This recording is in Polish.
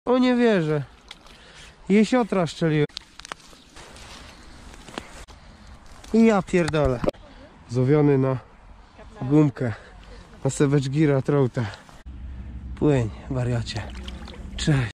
O, nie wierzę. Jesiotra szczeliłem. I ja pierdolę. Zowiony na gumkę. Na Savage Geara Trouta. Płyń, wariacie. Cześć.